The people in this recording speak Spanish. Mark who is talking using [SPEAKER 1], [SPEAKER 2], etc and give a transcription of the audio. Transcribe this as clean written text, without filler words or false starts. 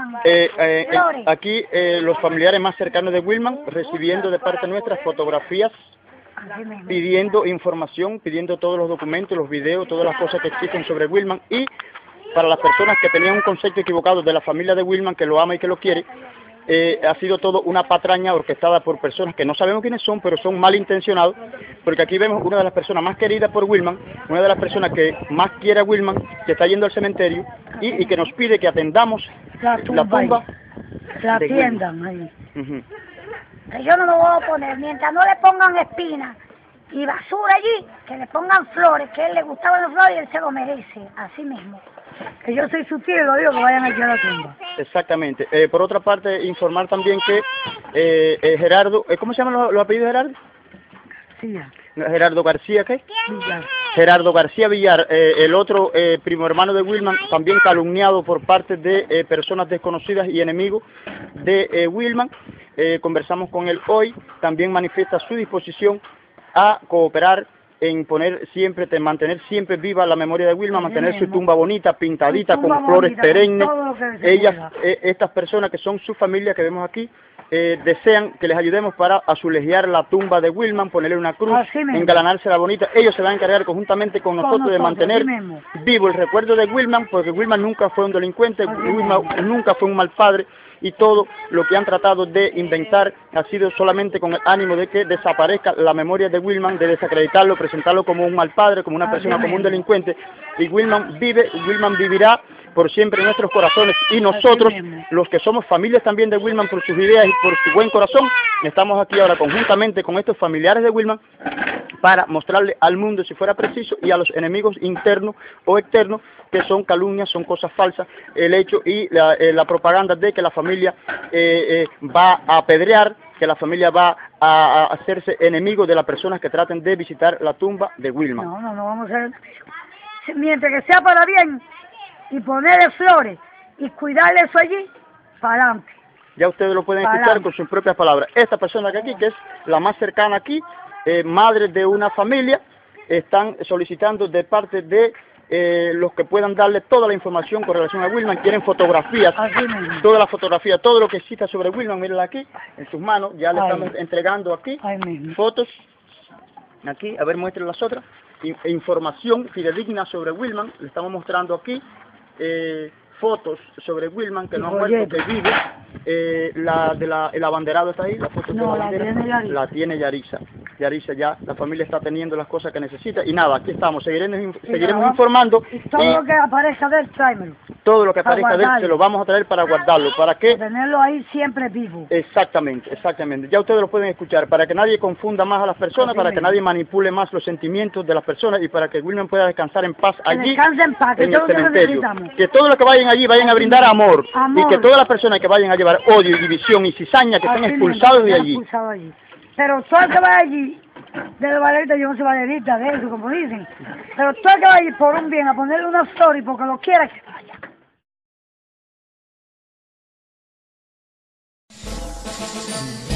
[SPEAKER 1] flores.
[SPEAKER 2] Aquí los familiares más cercanos de Wilman recibiendo de parte nuestra fotografías, pidiendo información, pidiendo todos los documentos, los videos, todas las cosas que existen sobre Wilman. Y para las personas que tenían un concepto equivocado de la familia de Wilman, que lo ama y que lo quiere, ha sido todo una patraña orquestada por personas que no sabemos quiénes son, pero son malintencionados, porque aquí vemos una de las personas más queridas por Wilman, una de las personas que más quiere a Wilman, que está yendo al cementerio y que nos pide que atendamos la tumba
[SPEAKER 1] la atiendan ahí. Yo no me voy a oponer, mientras no le pongan espinas y basura allí, que le pongan flores, que a él le gustaban las flores y él se lo merece, así mismo. Que yo soy su tío y lo digo que vayan aquí a la tumba.
[SPEAKER 2] Exactamente. Por otra parte, informar también que Gerardo, ¿cómo se llaman los apellidos de Gerardo?
[SPEAKER 1] García.
[SPEAKER 2] Gerardo García, ¿qué?
[SPEAKER 1] Villar.
[SPEAKER 2] Gerardo García Villar, el otro primo hermano de Wilman, también calumniado por parte de personas desconocidas y enemigos de Wilman. Conversamos con él hoy, también manifiesta su disposición a cooperar en mantener siempre viva la memoria de Wilman, mantener su tumba bonita, pintadita, con flores perennes. Estas personas que son su familia que vemos aquí, desean que les ayudemos para azulejar la tumba de Wilman, ponerle una cruz, engalanársela bonita. Ellos se van a encargar conjuntamente con nosotros de mantener vivo el recuerdo de Wilman, porque Wilman nunca fue un delincuente, Wilman nunca fue un mal padre, y todo lo que han tratado de inventar ha sido solamente con el ánimo de que desaparezca la memoria de Wilman, de desacreditarlo, presentarlo como un mal padre, como una persona, como un delincuente. Y Wilman vive, Wilman vivirá por siempre en nuestros corazones, y nosotros, los que somos familias también de Wilman por sus ideas y por su buen corazón, estamos aquí ahora conjuntamente con estos familiares de Wilman para mostrarle al mundo, si fuera preciso, y a los enemigos internos o externos, que son calumnias, son cosas falsas, el hecho y la propaganda de que la familia va a apedrear, que la familia va a hacerse enemigo de las personas que traten de visitar la tumba de Wilman.
[SPEAKER 1] No vamos a hacer. Mientras que sea para bien, y ponerle flores, y cuidarle eso allí, para adelante.
[SPEAKER 2] Ya ustedes lo pueden escuchar con sus propias palabras. Esta persona que aquí, que es la más cercana aquí, madre de una familia, están solicitando de parte de los que puedan darle toda la información con relación a Wilman. Quieren fotografías, toda la fotografía, todo lo que exista sobre Wilman, mírenla aquí, en sus manos, ya le estamos entregando aquí, fotos, aquí, a ver, muestren las otras, información fidedigna sobre Wilman, le estamos mostrando aquí, fotos sobre Wilman, que no ha muerto, que vive, el abanderado está ahí, la foto de la bandera, la tiene Yarisa. Yarisa ya, la familia está teniendo las cosas que necesita, y nada, aquí estamos, seguiremos informando.
[SPEAKER 1] Y todo lo que aparezca de él, tráemelo.
[SPEAKER 2] Todo lo que aparezca de él se lo vamos a traer para guardarlo, para que...
[SPEAKER 1] tenerlo ahí siempre vivo.
[SPEAKER 2] Exactamente, ya ustedes lo pueden escuchar, para que nadie confunda más a las personas, para que nadie manipule más los sentimientos de las personas, y para que Wilman pueda descansar en paz allí, en el cementerio. Que todos los que vayan allí vayan a brindar amor, y que todas las personas que vayan a llevar odio y división y cizaña, que estén expulsados de allí.
[SPEAKER 1] Pero todo el que vaya allí, de los valeritos, yo no soy valerita de eso, como dicen, pero todo el que vaya allí por un bien, a ponerle una story porque lo quiera, que vaya.